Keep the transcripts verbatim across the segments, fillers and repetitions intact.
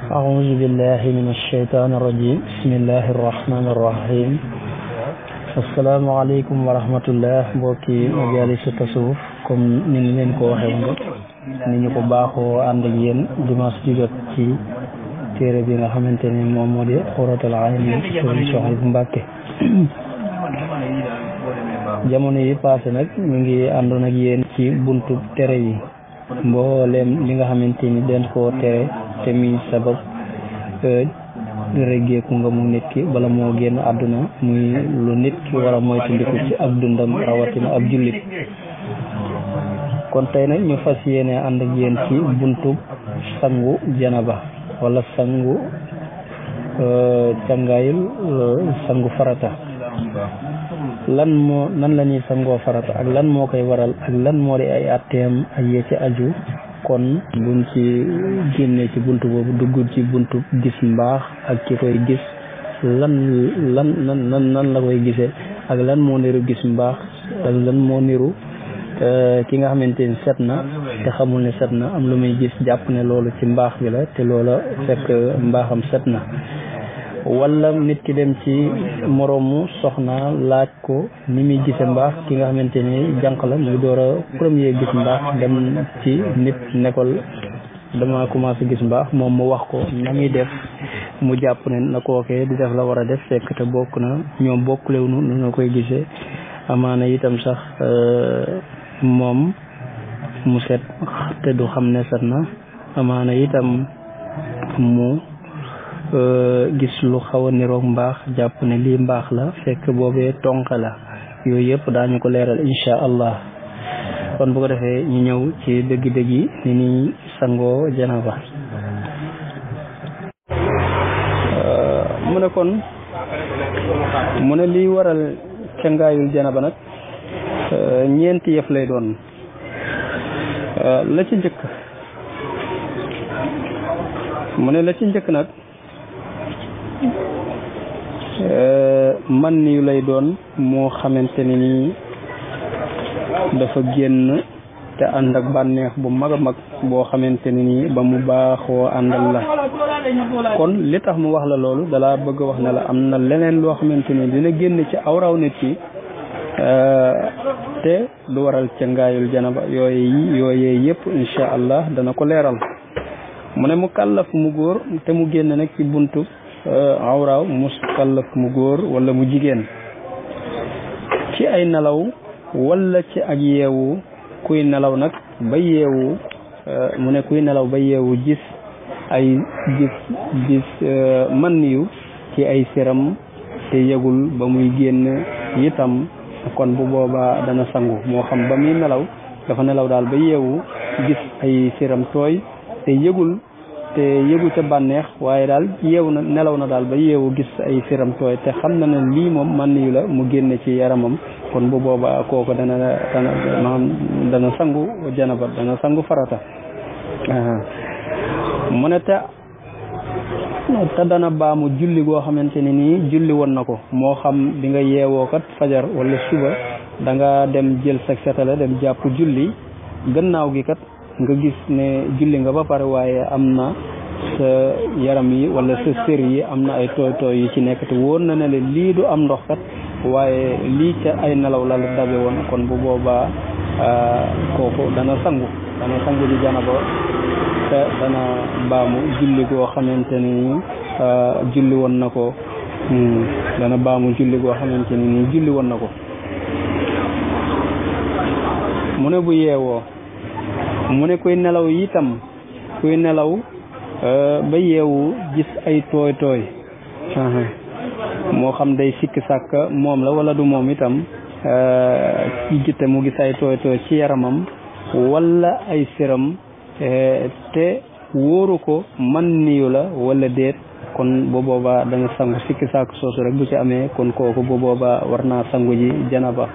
أعوذ بالله من الشيطان الرجيم بسم الله الرحمن الرحيم السلام عليكم ورحمة الله mbokki majalisu tasawuf comme ni ñu leen ko waxee woon ni ñu ko baaxoo ànd ak yéen dimanche di jot ci téere bi nga xamante ni moom moo di Xuratul Ayni Sëriñ Suhaybu Mbàkke jamono yi passé nag ñu ngi àndoon ak yéen ci buntu tere yi mbooleem li nga xamante ni den koo tere te muy sabab reggeeku nga mu nit ki bala moo génn àdduna muy lu nit ki war a moytandiku ci ak dundam rawatina ab jullit kon tey nag ñu fas yéene ànd ak yéen ci buntu sangu janaba wala sangu càngaayul sangu farata lan moo nan la ñuy sangoo farata ak lan moo koy waral ak lan moo di ay atteem ak yee ci aju kon buñ ci génnee ci buntu boobu dugg ci buntu gis mbaax ak ki koy gis lan lan nan nan nan la koy gisee ak lan moo niru gis mbaax ak lan moo niru ki nga xamante ni set na te xamul ne set na am lu muy gis jàpp ne loolu ci mbaax bi la te loola fekk mbaaxam set na wala nit ki dem ci moroomu soxna laaj ko ni muy gise mbaax ki nga xamante ni jànq la muy door a premier gis mbaax dem ci nit nekkol dama commencé gis mbaax moom mu wax ko na muy def mu jàpp ne na kookee di def la war a def fekk te bokk na ñoom bokkulewunu nu nga koy gisee amaana itam sax moom mu set te du xam ne set na amaana itam mu gis lu xaw a niroog mbaax jàpp ne lii mbaax la fekk boobee tonk la yooyu yëpp daañu ko leeral insha allah kon bu ko defee ñu ñëw ci dëgg-dëgg yi ni ñuy sangoo janaba mu ne kon mu ne liy waral cangaayul janaba nag ñeenti yëf lay doon la ci njëkk mu ne la ci njëkk nag man yu lay doon moo xamante ni nii dafa génn te ànd ak bànneex bu mag a mag boo xamante ni nii ba mu baaxoo àndal la kon li tax mu wax la loolu dalaa bëgg wax ne la am na leneen loo xamante ni dina génn ci awraw nit ki te du waral ca ngaayul janaba yooyu yooyee yëpp insha allah dana ko leeral mu ne mu kàllaf mu góor te mu génn nag ci buntu awraaw mu kàllaf mu góor wala mu jigéen ci ay nelaw wala ci ak yeewu kuy nelaw nag ba yeewu mu ne kuy nelaw ba yeewu gis ay gis gis man yu ci ay siram te yëgul ba muy génn itam kon bu boobaa dana sangu moo xam ba muy nelaw dafa nelaw daal ba yeewu gis ay siram tooy te yëgul te yëgu ca bànneex waaye daal yeewu na nelaw na daal ba yeewu gis ay siram tooy te xam na ne lii moom man yu la mu génne ci yaramam kon bu boobaa kooku dana dana maanaam dana sangu janaba dana sangu farata mu ne te te dana baamu julli goo xamante ni nii julli woon na ko moo xam bi nga yeewoo kat fajar wala suba da nga dem jël sa setala dem jàpp julli gannaaw gi kat nga gis ne julli nga ba pare waaye am na sa yaram yi wala sa sër yi am na ay tooy tooy yi ci nekk te wóor na ne le lii du am ndox kat waaye lii ca ay nelaw la la dabe woon kon bu boobaa kooku dana sangu dana sangu ji janaba te dana baamu julli goo xamante ni julli woon na ko dana baamu julli goo xamante ni nii julli woon na ko mu ne bu yeewoo mu ne kuy nelaw itam kuy nelaw ba yeewu gis ay tooy tooy moo xam day sikki sàkk moom la wala du moom itam gitte mu gis ay tooy tooy ci yaramam wala ay siram te wóoru ko man niyu la wala déet kon bu boobaa dana sangu sikki sàkk soosu rek bu ci amee kon kooku bu boobaa war naa sangu ji janaba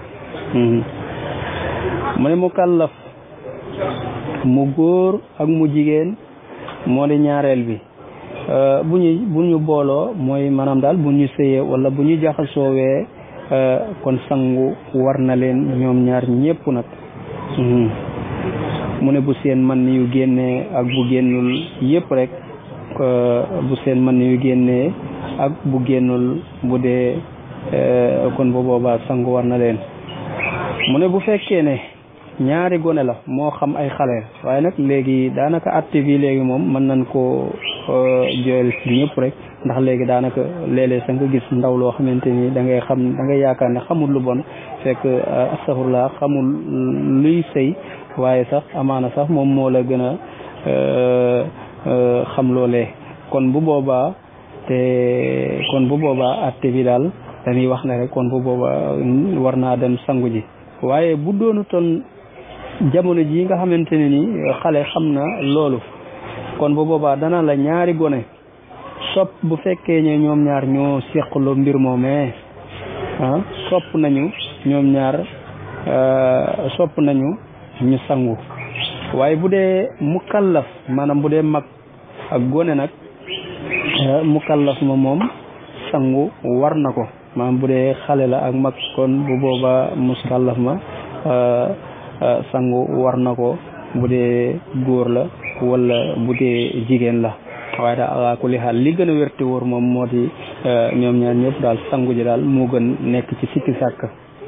mu ne mu kàllaf mu góor ak mu jigéen moo di ñaareel bi bu ñu bu ñu booloo mooy maanaam daal bu ñu sëyee wala bu ñu jaxasoowee kon sangu war na leen ñoom ñaar ñépp nag mu ne bu seen man yu génnee ak bu génnul yëpp rek bu seen man yu génnee ak bu génnul bu dee kon bu boobaa sangu war na leen. mu ne bu fekkee ne ñaari gone la moo xam ay xale waaye nag léegi daanaka atte bi léegi moom mën nañ koo jooyal ci ñëpp rek ndax léegi daanaka léeg-léeg sa nga gis ndaw loo xamante ni da ngay xam da ngay yaakaar ne xamul lu bon fekk astafurlah xamul luy sëy waaye sax amaana sax moom moo la gën a xam loolee kon bu boobaa te kon bu boobaa atte bi daal dañuy wax ne rek kon bu boobaa war naa dem sangu ji waaye bu doonu toon jamono ji nga xamante ne ni xale xam na loolu kon bu boobaa dana la ñaari gone sopp bu fekkee ne ñoom ñaar ñoo seqloo mbir moomee ah sopp nañu ñoom ñaar sopp nañu ñu sangu waaye bu dee mukallaf maanaam bu dee mag ak gone nag mukallaf ma moom sangu war na ko maanaam bu dee xale la ak mag kon bu boobaa mukallaf ma sangu war na ko bu dee góor la wala bu dee jigéen la waaye daal ala kulli xaal li gën a wérti wóor moom moo di ñoom ñaar ñëpp daal sangu ji daal moo gën nekk ci sikki sàkk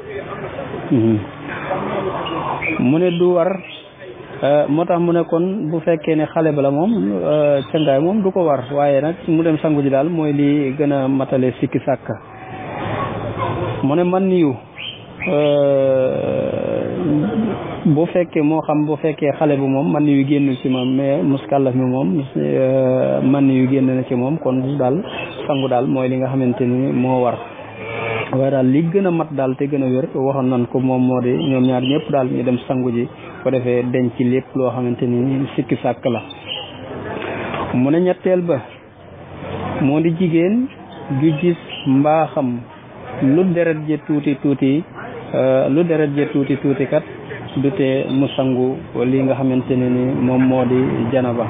mu ne du war moo tax mu ne kon bu fekkee ne xale ba la moom cangaay moom du ko war waaye nag mu dem sangu ji daal mooy li gën a matale sikki sàkk mu ne man yu bu fekkee moo xam bu fekkee xale bu moom man yu génn ci moom mais muskallaf mi moom man yu génn na ci moom kon daal sangu daal mooy li nga xamante ni moo war waaye daal li gën a mat daal te gën a wér waxoon nañ ko moom moo di ñoom ñaar ñëpp daal ñu dem sangu ji ko defee denc ci lépp loo xamante ni sikki sàkk la mu ne ñetteel ba moo di jigéen ju gis mbaaxam lu deret je tuuti tuuti lu deret je tuuti tuuti kat du tee mu sangu li nga xamante ne ni moom moo di janaba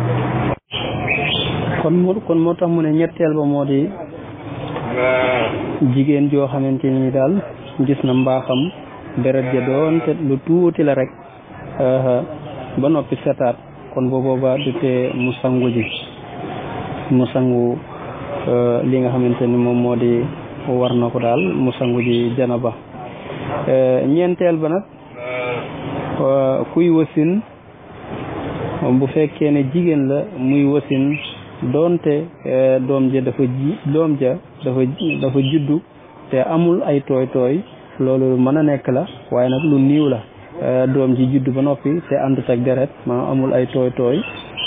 kon moo kon moo tax mu ne ñetteel ba moo di jigéen joo xamante ni daal gis na mbaaxam deret ja doon te lu tuuti la rek ba noppi setaat kon boo boobaa du tee mu sangu ji mu sangu li nga xamante ni moom moo di war na ko daal mu sangu ji janaba ñeenteel ba nag kuy wasin bu fekkee ne jigéen la muy wasin doonte doom ja dafa ji doom ja dafa dafa juddu te amul ay tooy tooy loolu mën a nekk la waaye nag lu niiw la doom ji juddu ba noppi te àndut ak deret ma amul ay tooy tooy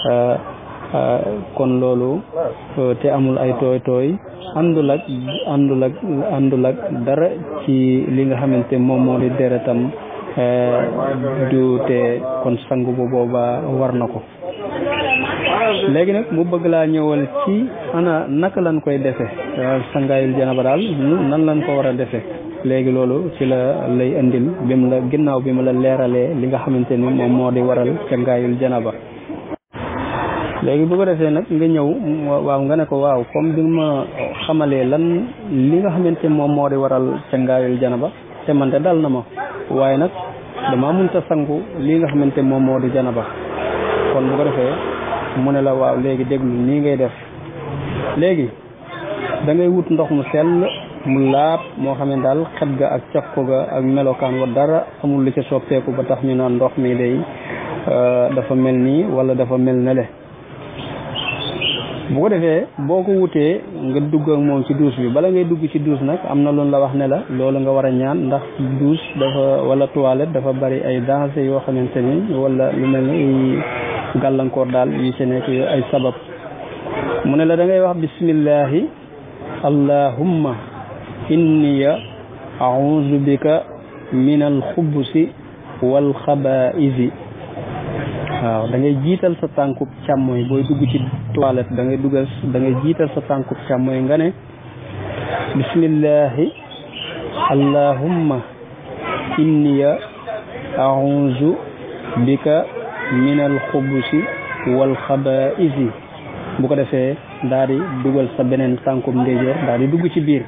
kon loolu te amul ay tooy tooy àndul ak àndul ak àndul ak dara ci li nga xamante moom moo di deretam du te kon sangu bu boobaa war na ko léegi nag mu bëgg laa ñëwal ci ana naka lañ koy defe sangaayul janaba daal nan lañ ko war a defe léegi loolu ci la lay indil bi mu la ginnaaw bi mu la leeralee li nga xamante ni moom moo di waral sangaayul janaba léegi bu ko defee nag nga ñëw waaw nga ne ko waaw comme bi ma xamalee lan li nga xamante moom moo di waral sangaayul janaba te man de dal na ma waaye nag dama mënta sangu li nga xamante moom moo di janaba kon bu ko defee mu ne la waaw léegi déglu nii ngay def léegi da ngay wut ndox mu sell mu laab moo xam ne daal xet ga ak cafko ga ak melokaan wa dara amul lu ca soppeeku ba tax ñu naan ndox mi day dafa mel nii wala dafa mel ne le bu ko defee boo ko wutee nga dugg ak moom ci duus bi bala ngay dugg ci duus nag am na loolu la wax ne la loolu nga war a ñaan ndax duus dafa wala toilette dafa bari ay danger yoo xamante ni wala lu mel ni gàllankoor daal yi ci nekk ay sabab mu ne la da ngay wax bismillahi allahumma inniya a'udhu bika min al xubusi wal xabaisi waaw da ngay jiital sa tànkub càmmooy booy dugg ci toilette da ngay dugal da ngay jiital sa tànkub càmmooy nga ne bismillahi allahumma inniya a'udhu bika min al xubusi wal xabaisi bu ko defee daal di dugal sa beneen tànkub ndeyjoor daal di dugg ci biir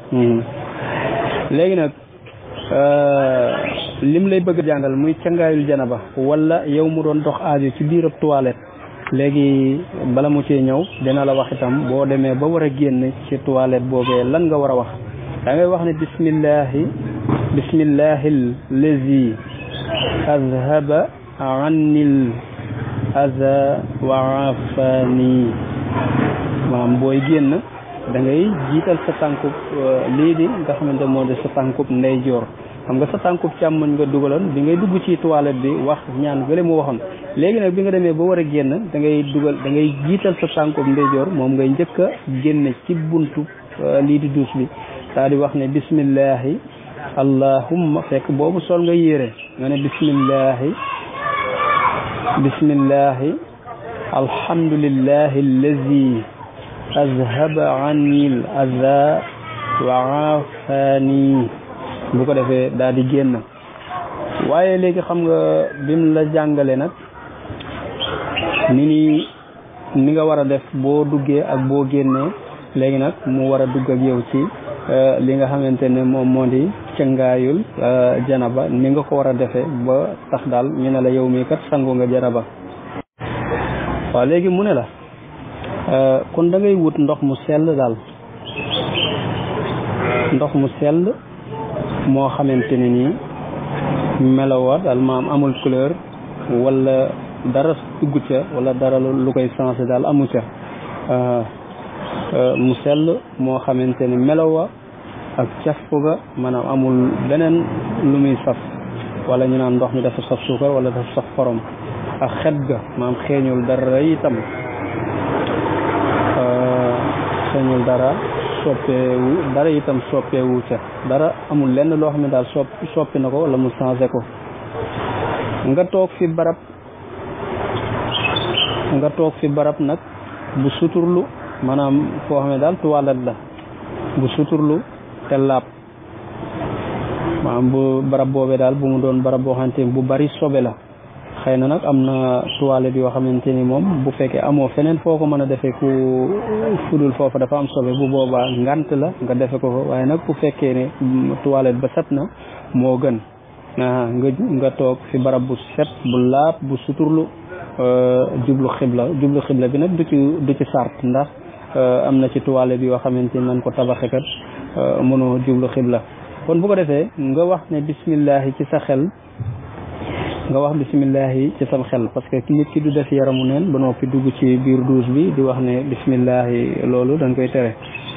léegi nag lim lay bëgg jàngal muy cangaayul janaba wala yow mu doon dox aajo ci biir ab toilette léegi bala mu ci ñëw dina la wax itam boo demee ba war a génn ci toilette boobee lan nga war a wax da ngay wax ne bismillahi bismillahi lazi azhaba annil aza wa afani maam booy génn da ngay jiital sa tànkub lii di nga xamante moo di sa tànkub ndeyjoor xam nga sa tànkub càmmoñ nga dugaloon bi ngay dugg ci toilette bi wax ñaan gële mu waxoon léegi nag bi nga demee ba war a génn da ngay dugal da ngay jiital sa tànkub ndeyjoor moom ngay njëkk a génne ci buntu lii di duus bi daa di wax ne bismillahi allahumma fekk boobu sol nga yére nga ne bismillahi bismillahi alhamdulillahi allazi azhaba anil aza wa afani bu ko defee daal di génn waaye léegi xam nga bim la jàngale nag ni ni ni nga war a def boo duggee ak boo génnee léegi nag mu war a dugg ak yow ci li nga xamante ne moom moo di cëngaayul janaba ni nga ko war a defee ba tax daal ñu ne la yow mii kat sangu nga janaba waaw léegi mu ne la kon da ngay wut ndox mu sell daal ndox mu sell moo xamante ne nii melowa daal maam amul couleur wala dara dugg ca wala dara lu koy changé daal amu ca mu sell moo xamante ne melowa ak caf ga maanaam amul beneen lu muy saf wala ñu naan ndox mi dafa saf suukar wala dafa saf xorom ak xet ga maam xeeñul dara itam xeeñul dara soppeewu dara itam soppeewu ca dara amul lenn loo xam ne daal sopp soppi na ko wala mu changé ko nga toog fi barab nga toog fi barab nag bu suturlu maanaam foo xam ne daal toilette la bu suturlu te laab maanaam bu barab boobee daal bu mu doon barab boo xamante ni bu bari sobe la xëy na nag am na toilette yoo xamante ni moom bu fekkee amoo feneen foo ko mën a defee ku fudul foofu dafa am sobe bu boobaa ngant la nga defe ko fa waaye nag bu fekkee ne toilette ba set na moo gën nga nga toog fi barab bu set bu laab bu suturlu jublu xibla jublu xibla bi nag du ci du ci sart ndax am na ci toilette yoo xamante ni nan ko tabaxe kat mënoo jublu xibla kon bu ko defee nga wax ne bismillahi ci sa xel nga wax bismillahi ci sam xel parce que nit ki du def yaramu neen ba noppi dugg ci biir douche bi di wax ne bismillahi loolu dañ koy tere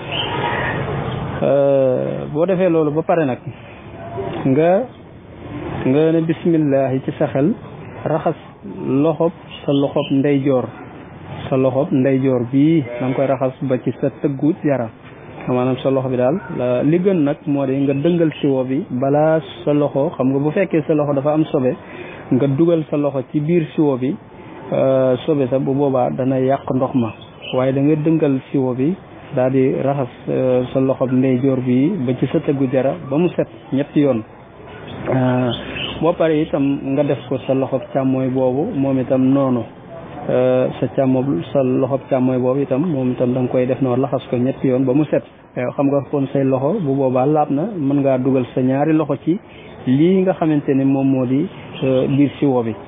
boo defee loolu ba pare nag nga nga ne bismillahi ci sa xel raxas loxob sa loxob ndeyjoor sa loxob ndeyjoor bii da nga koy raxas ba ci sa tëggu yaram maanaam sa loxo bi daal li gën nag moo di nga dëngal siwo bi balaa sa loxo xam nga bu fekkee sa loxo dafa am sobe nga dugal sa loxo ci biir siwo bi sobe sa bu boobaa dana yàq ndox ma waaye da nga dëngal siwo bi daal di raxas sa loxob ndeyjoor bi ba ci sa tëggu jara ba mu set ñetti yoon boo pare itam nga def ko sa loxob càmmooy boobu moom itam noonu sa càmmo sa loxob càmmooy boobu itam moom itam da nga koy def noonu laxas ko ñetti yoon ba mu set xam nga kon say loxo bu boobaa laab na mën ngaa dugal sa ñaari loxo ci lii nga xamante ne moom moo di biir siwo bi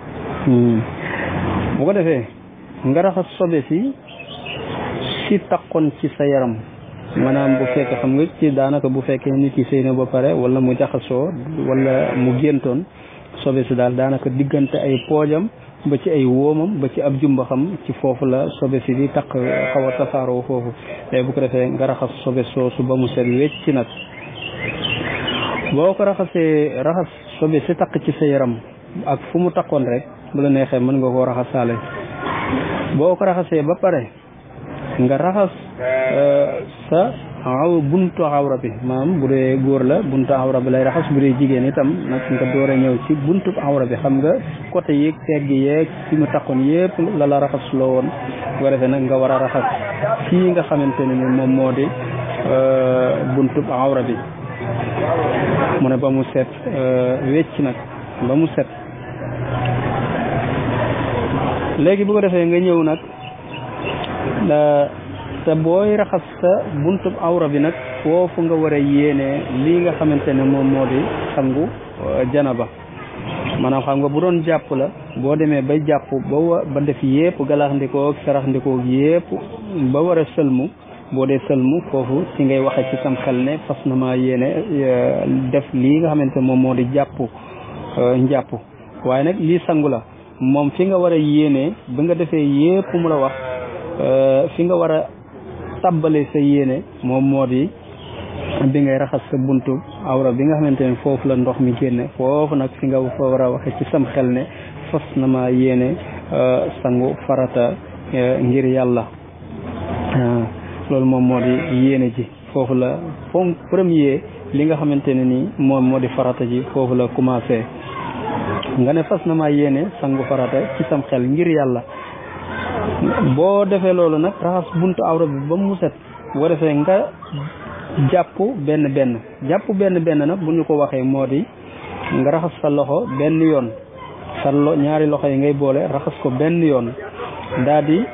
bu ko defee nga raxas sobe si si takkoon ci sa yaram maanaam bu fekkee xam nga ci daanaka bu fekkee nit ki sëy na ba pare wala mu jaxasoo wala mu géntoon sobe si daal daanaka diggante ay poojam ba ci ay wóomam ba ci ab jumba xam ci foofu la sobe si di takk xaw a tasaaroo foofu te bu ko defee nga raxas sobe soosu ba mu set wecc nag boo ko raxasee raxas sobe si takk ci sa yaram ak fu mu takkoon rek bu la neexee mën nga koo raxasaale boo ko raxasee ba pare nga raxas sa aw buntu awra bi maanaam bu dee góor la buntu awra bi lay raxas bu dee jigéen itam nag nga door a ñëw ci buntu awra bi xam nga côté yeeg tegg yeeg fi mu takkoon yëpp la la raxas loo woon bu ko defee nag nga war a raxas fii nga xamante ne ni moom moo di buntu awra bi mu ne ba mu set wecc nag ba mu set léegi bu ko defee nga ñëw nag te booy raxas sa buntub awra bi nag foofu nga war a yéene lii nga xamante ne moom moo di sangu janaba maanaam xam nga bu doon jàpp la boo demee bay jàpp ba wa ba def yépp galax ndikoo sarax ndikoo yépp ba war a sëlmu boo dee sëlmu foofu ci ngay waxe ci sam xel ne fas na maa yéene def lii nga xamante moom moo di jàpp njàpp waaye nag lii sangu la moom fi nga war a yéene ba nga defee yépp mu la wax fi nga war a tàbbale sa yéene moom moo di bi ngay raxas sa buntu awra bi nga xamante ne foofu la ndox mi génne foofu nag fi nga fa war a waxe ci sam xel ne fas na maa yéene sangu farata ngir yàlla loolu moom moo di yéene ji foofu la ponk premier li nga xamante ne ni moom moo di farata ji foofu la commencé nga ne fas na maa yéene sangu farata ci sam xel ngir yàlla boo defee loolu nag raxas buntu awra bi ba mu set boo defee nga jàpp benn benn jàpp benn benn nag bu ñu ko waxee moo di nga raxas sa loxo benn yoon sa lo ñaari loxo yi ngay boole raxas ko benn yoon daal di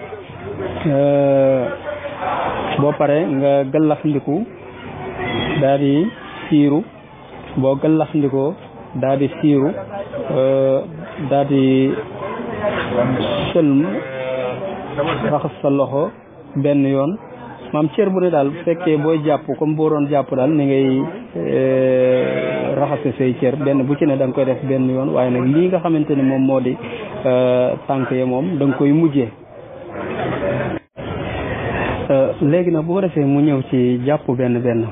boo paree nga gallax ndiku daal di siiru boo gallax ndikoo daal di siiru daal di sëlm raxas sa loxo benn yoon maam cër bu ne daal bu fekkee booy jàpp comme boo doon jàpp daal ni ngay raxase say cër benn bu ci ne da nga koy def benn yoon waaye nag lii nga xamante ni moom moo di tànk ya moom da nga koy mujjee léegi nag bu ko defee mu ñëw ci jàpp benn benn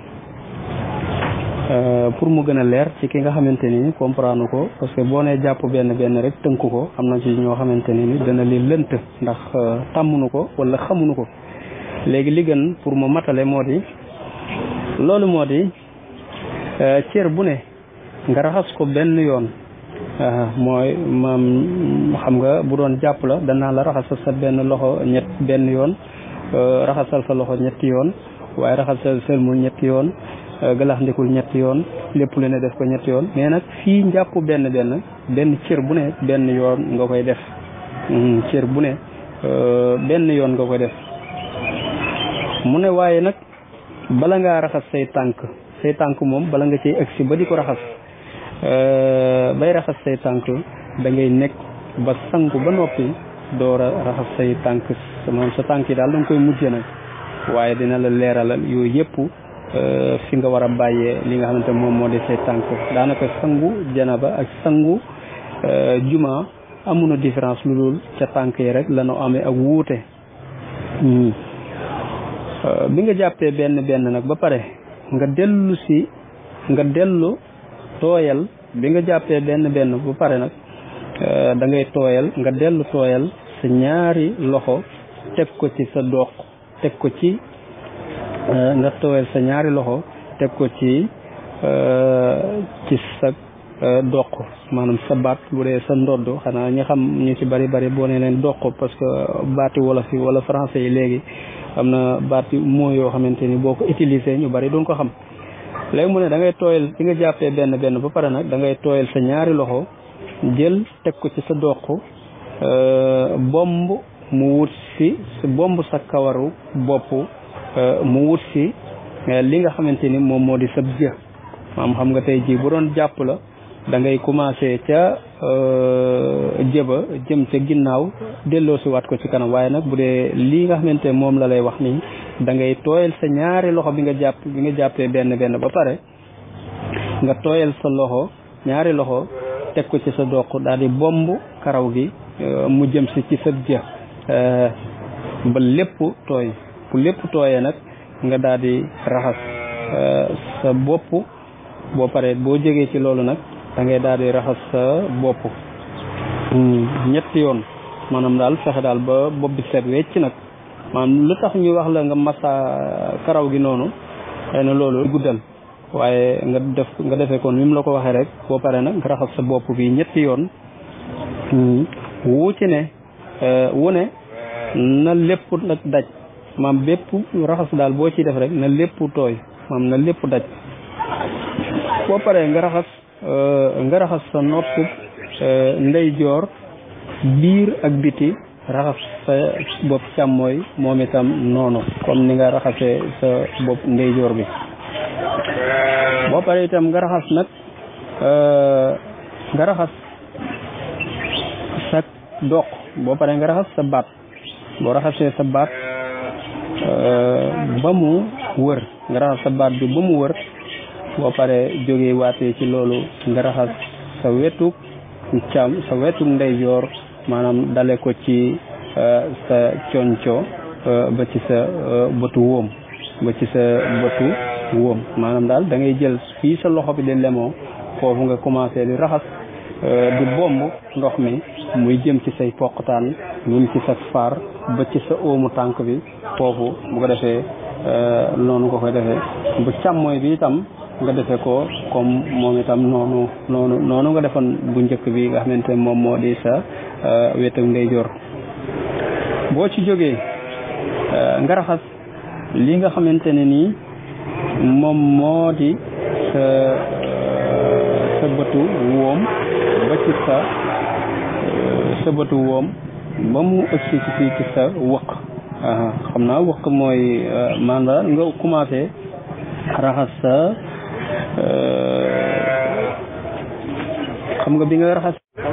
pour mu gën a leer ci ki nga xamante ni comprendre ko parce que boo nee jàpp benn benn rek tënk ko am na ci ñoo xamante ni dana li lënt ndax tàmmunu ko wala xamunu ko léegi li gën pour mu matale moo di loolu moo di cër bu ne nga raxas ko benn yoon mooy maam xam nga bu doon jàpp la danaa la raxasal sa benn loxo ñett benn yoon raxasal sa loxo ñetti yoon waaye raxasal sëlmul ñetti yoon galax ndikul ñetti yoon lépp lu ne def ko ñetti yoon mais nag fii njàpp benn benn benn cër bu ne benn yoon nga koy def cër bu ne benn yoon nga koy def mu ne waaye nag bala ngaa raxas say tànk say tànk moom bala nga ciy agsi ba di ko raxas bay raxas say tànk da ngay nekk ba sangu ba noppi door a raxas say tànk moom sa tànk yi daal da nga koy mujjee nag waaye dina la leeralal yooyu yëpp fi nga war a bàyyee li nga xamante moom moo di say tànk daanaka sangu janaba ak sangu juma amuñu différence lu dul ca tànk yi rek la ñu amee ak wuute bi nga jàppee benn benn nag ba pare nga dellu si nga dellu tooyal bi nga jàppee benn benn ba pare nag da ngay tooyal nga dellu tooyal sa ñaari loxo teg ko ci sa doq teg ko ci nga tooyal sa ñaari loxo teg ko ci ci sa doq maanaam sa baat bu dee sa ndodd xanaa ñi xam ñu ci bari bari boo ne leen doq parce que baati wolof yi wala français yi léegi am na baati moo yoo xamante ni boo ko utilisé ñu bari duñ ko xam léegi mu ne da ngay tooyal bi nga jàppee benn benn ba pare nag da ngay tooyal sa ñaari loxo jël teg ko ci sa doq bomb mu wut si bomb sa kawaru bopp mu wut si li nga xamante ni moom moo di sab jë maam xam nga tey jii bu doon jàpp la da ngay commencé ca jëba jëm ca ginnaaw delloo si waat ko ci kanam waaye nag bu dee lii nga xamante moom la lay wax nii da ngay tooyal sa ñaari loxo bi nga jàpp bi nga jàppee benn benn ba pare nga tooyal sa loxo ñaari loxo teg ko ci sa doq daal di bomb karaw gi mu jëm si ci sa jë ba lépp tooy bu lépp tooyee nag nga daal di raxas sa bopp boo paree boo jógee ci loolu nag da ngay daal di raxas sa bopp ñetti yoon maanaam daal fexe daal ba bopp bi set wecc nag maanaam lu tax ñu wax la nga massa karaw gi noonu xëy na loolu guddal waaye nga def nga defee kon ni mu la ko waxee rek boo paree nag nga raxas sa bopp bi ñetti yoon wu ci ne wu ne na lépp nag daj maam bépp raxas daal boo ciy def rek na lépp tooy maam na lépp daj boo paree nga raxas nga raxas sa nopp ndeyjoor biir ak biti raxas sa bopp càmmooy moom itam noonu comme ni nga raxasee sa bopp ndeyjoor bi boo paree itam nga raxas nag nga raxas doq boo paree nga raxas sa baat boo raxasee sa baat ba mu wër nga raxas sa baat bi ba mu wër boo paree jógee waatee ci loolu nga raxas sa wetu cam sa wetu ndeyjoor maanaam dale ko ci sa conco ba ci sa bëtu wóom ba ci sa bëtu wóom maanaam daal da ngay jël fii sa loxo bi di lemoo foofu nga commencé di raxas di bomb ndox mi muy jëm ci say poqtaan ñun ci sa faar ba ci sa óomu tànk bi foofu bu ko defee noonu nga koy defee bu càmmooy bi itam nga defee ko comme moom itam noonu noonu noonu nga defoon bu njëkk bi nga xamante moom moo di sa wetu ndeyjoor boo ci jógee nga raxas li nga xamante ne nii moom moo di sa sa bëtu woom ba ci sa sa bëtu woom ba mu ëgsi ci fii ci sa wëq xam naa wëq mooy maanaam nga commencé raxas sa xam nga bi nga raxas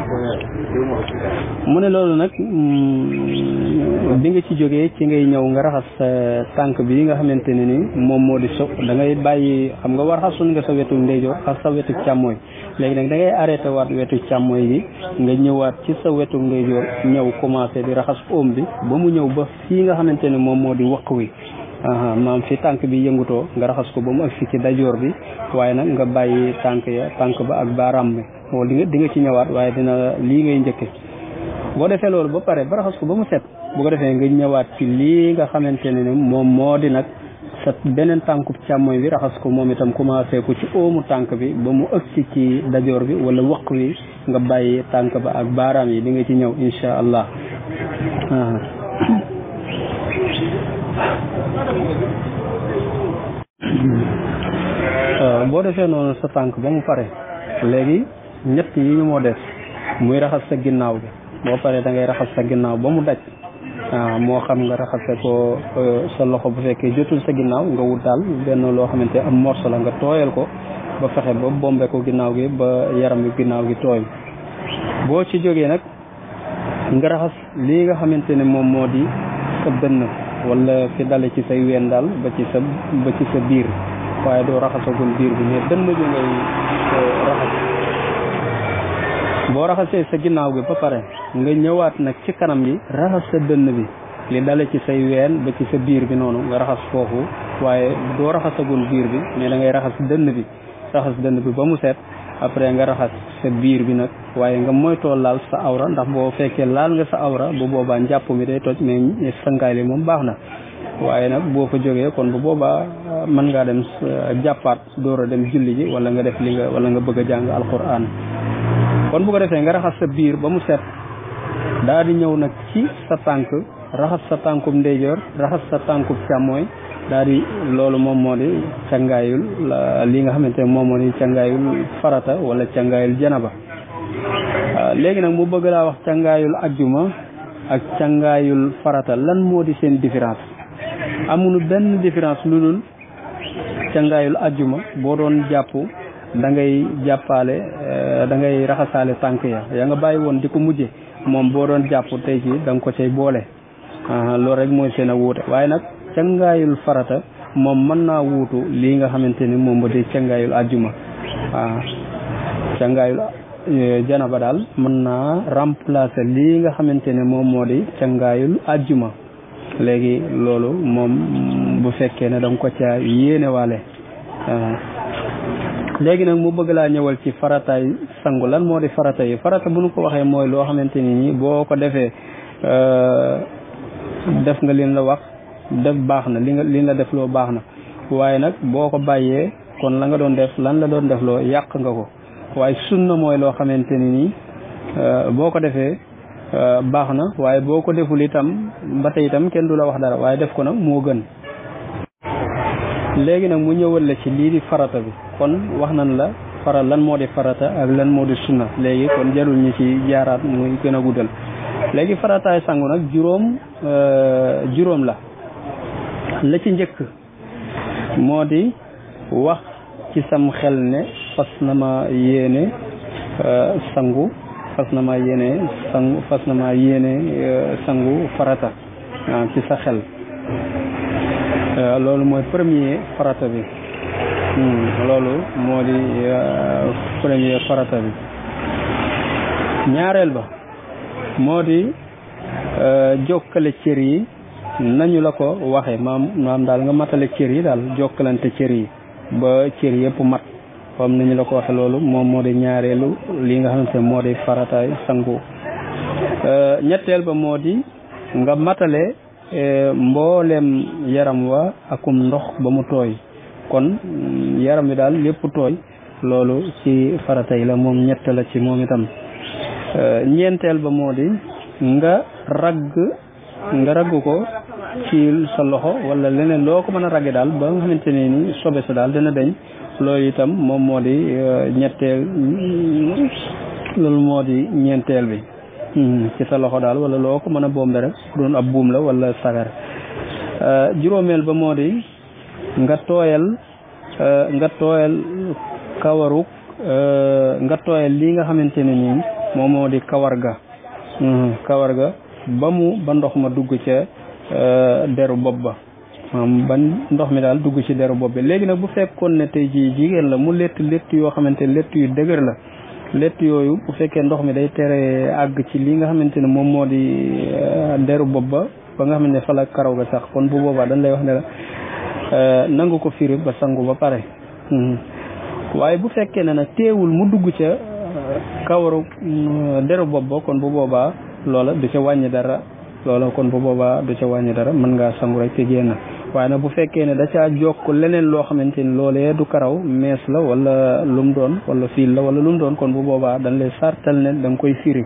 mu ne loolu nag bi nga ci jógee ci ngay ñëw nga raxas sa tànk bi nga xamante ne ni moom moo di so da ngay bàyyi xam nga war xasun nga sa wetu ndeyjoor ak sa wetu càmmooy léegi nag da ngay arrêté waat wetu càmmooy gi nga ñëwaat ci sa wetu ndeyjoor ñëw commencé di raxas oom bi ba mu ñëw ba fii nga xamante ne moom moo di waq wi maam fi tànk bi yëngutoo nga raxas ko ba mu agsi ci dajoor bi waaye nag nga bàyyi tànk ya tànk ba ak baaraam bi di nga di nga ci ñëwaat waaye dina lii ngay njëkke boo defee loolu ba pare ba raxas ko ba mu set bu ko defee nga ñëwaat ci lii nga xamante ne moom moo di nag sa beneen tànku càmmooñ bi raxas ko moom itam commencé ko ci óomu tànk bi ba mu ëgsi ci dajoor bi wala waq wi nga bàyyi tànk ba ak baaraam yi di nga ci ñëw insha allah boo defee noonu sa tànk ba mu pare léegi ñett yi ñu moo def muy raxas sa ginnaaw bi boo paree da ngay raxas sa ginnaaw ba mu daj moo xam nga raxase ko sa loxo bu fekkee jotul sa ginnaaw nga wut daal benn loo xamante am morso la nga tooyal ko ba fexe ba bombe ko ginnaaw gi ba yaram bi ginnaaw gi tooy boo ci jógee nag nga raxas lii nga xamante ne moom moo di sa dënn wala fi dale ci say ween daal ba ci sa ba ci sa biir waaye doo raxasagul biir bi mais dënn bi ngay raxas boo raxasee sa ginnaaw bi ba pare nga ñëwaat nag ci kanam gi raxas sa dënn bi li dale ci say ween ba ci sa biir bi noonu nga raxas foofu waaye doo raxasagul biir bi mais da ngay raxas dënn bi raxas dënn bi ba mu set après nga raxas sa biir bi nag waaye nga moytoo laal sa awra ndax boo fekkee laal nga sa awra bu boobaa njàpp mi day toj mais sangaay li moom baax na waaye nag boo fa jógee kon bu boobaa mën ngaa dem jàppaat door a dem julli ji wala nga def li nga wala nga bëgg a jàng alquran kon bu ko defee nga raxas sa biir ba mu set daa di ñëw nag ci sa tànk raxas sa tànkub ndeyjoor raxas sa tànkub càmmooy daa di loolu moom moo di cangaayul li nga xamante ne moom moo di cangaayul farata wala cangaayul janaba léegi nag mu bëgg laa wax cangaayul ajjuma ak cangaayul farata lan moo di seen différence amuñu benn différence lu dul cangaayul ajjuma boo doon jàpp da ngay jàppaale da ngay raxasaale tànk ya yaa nga bàyyi woon di ko mujje moom boo doon jàpp tey jii da nga ko cay boole loolu rek mooy seen a wuute waaye nag cangaayul farata moom mën naa wuutu lii nga xamante ni moom ba di cangaayul ajjuma waaw cangaayul janaba daal mën naa remplacer lii nga xamante ne moom moo di cangaayul ajjuma léegi loolu moom bu fekkee ne da nga ko ca yéene waale léegi nag mu bëgg laa ñëwal ci farataay sangu lan moo di farata yi farata bu nu ko waxee mooy loo xamante ni nii boo ko defee def nga leen la wax def baax na li nga li la def loo baax na waaye nag boo ko bàyyee kon la nga doon def lan la doon def loo yàq nga ko waaye sunna mooy loo xamante ni nii boo ko defee baax na waaye boo ko deful itam ba tey itam kenn du la wax dara waaye def ko nag moo gën léegi nag mu ñëwal la ci lii di farata bi kon wax nañ la fara lan moo di farata ak lan moo di sunna léegi kon jarul ñi ci jaaraat muy gën a guddal léegi farataay sangu nag juróom juróom la la ci njëkk moo di wax ci sam xel ne fas na ma yéene sangu fas na maa yéene sangu fas na maa yéene sangu farata ci sa xel loolu mooy premier farata bi loolu moo di premier farata bi ñaareel ba moo di jokkale cër yi nañu la ko waxe maam maam daal nga matale cër yi daal jokkalante cër yi ba cër yëpp mat comme nañu la ko waxe loolu moom moo di ñaareelu li nga xamante ne moo di farataay sangu ñetteel ba moo di nga matale mboolem yaram wa akum ndox ba mu tooy kon yaram wi daal lépp tooy loolu ci faratay la moom ñett la ci moom itam ñeenteel ba moo di nga ragg nga ragg ko ci sa loxo wala leneen loo ko mën a ragge daal ba nga xamante ne ni sobe sa daal dina deñ loolu itam moom moo di ñetteel loolu moo di ñeenteel bi ci sa loxo daal wala loo ko mën a boombe rek doon ab buum la wala sagar juróomeel ba moo di nga tooyal nga tooyal kawaruk nga tooyal lii nga xamante ne nii moom moo di kawar ga kawar ga ba mu ba ndox ma dugg ca deru bopp ba ba ndox mi daal dugg ci deru bopp bi léegi nag bu fekkoon ne tey jii jigéen la mu létt létt yoo xamante ne létt yu dëgër la létt yooyu bu fekkee ndox mi day tere àgg ci li nga xamante ne moom moo di deru bopp ba ba nga xam ne fa la karaw ga sax kon bu boobaa dañ lay wax ne la nangu ko firi ba sangu ba pare waaye bu fekkee ne nag teewul mu dugg ca kawaru deru bopp ba kon bu boobaa loola du ca wàññi dara loola kon bu boobaa du ca wàññi dara mën ngaa sangu rek te génn waaye nag bu fekkee ne da caa jokk leneen loo xamante ni loolee du karaw mees la wala lu mu doon wala fiil la wala lu mu doon kon bu boobaa dañ lay sartal ne da nga koy firi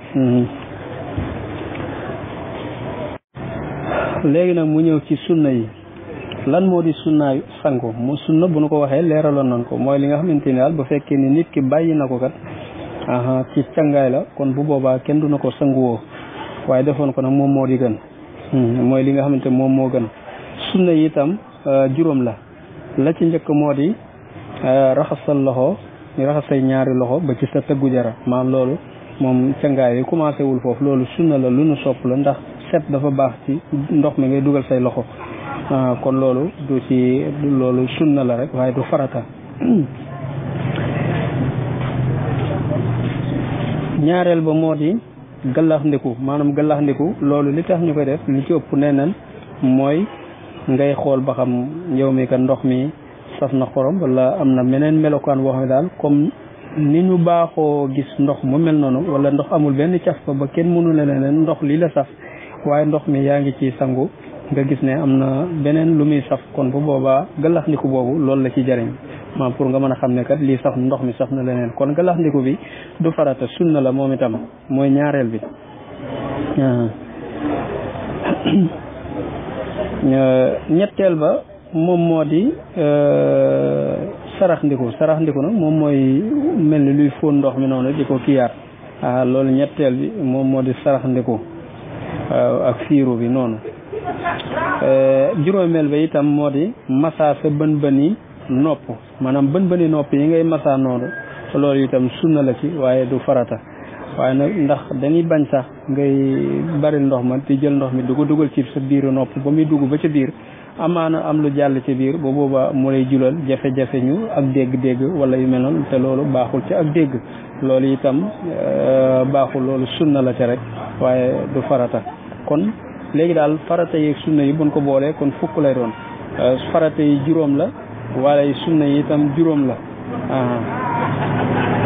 léegi nag mu ñëw ci sunna yi lan moo di sunnaayu sangu mu sunna bu nu ko waxee leeraloon nañ ko mooy li nga xamante ni daal bu fekkee ni nit ki bàyyi na ko kat aha ci cangaay la kon bu boobaa kenn du na ko sanguwoo waaye defoon ko nag moom moo di gën mooy li nga xamante moom moo gën sunna yi itam juróom la la ci njëkk moo di raxasal loxo ñu raxas say ñaari loxo ba ci sa tëggu jara maam loolu moom cangaay yi commencé wul foofu loolu sunna la lu nu sopp la ndax set dafa baax ci ndox mi ngay dugal say loxo kon loolu du ci loolu sunna la rek waaye du farata ñaareel ba moo di gallax ndiku maanaam gallax ndiku loolu li tax ñu koy def li ci ëpp nee nañ mooy ngay xool ba xam yow mi ka ndox mi saf na xorom wala am na meneen melokaan boo xam ne daal comme ni ñu baaxoo gis ndox mu mel noonu wala ndox amul benn caf fa ba kenn mënu ne leen ndox lii la saf waaye ndox mi yaa ngi ci sangu nga gis ne am na beneen lu muy saf kon bu boobaa gallax ndiku boobu loolu la ci jariñ maam pour nga mën a xam ne kat lii saf ndox mi saf na leneen kon gallax ndiku bi du farata sunna la moom itam mooy ñaareel bi ñetteel ba moom moo di sarax ndiku sarax ndiku nag moom mooy mel ni luy fóon ndox mi noonu di ko kiyaat ah loolu ñetteel bi moom moo di sarax ndiku ak fiiru bi noonu juróomeel ba itam moo di massa sa bën bëni nopp maanaam bën bëni nopp yi ngay massa noonu loolu itam sunna la ci waaye du farata waaye nag ndax dañuy bañ sax ngay bari ndox ma di jël ndox mi du ko dugal ci sa biiru nopp ba muy dugg ba ca biir amaana am lu jàll ci biir ba boobaa mu lay julal jafe-jafe ñu ak dégg-dégg wala yu mel noonu te loolu baaxul ci ak dégg loolu itam baaxul loolu sunna la ca rek waaye du farata kon léegi daal farata yi sunna yi buñ ko boolee kon fukk lay doon farata yi juróom la waaye sunna yi itam juróom la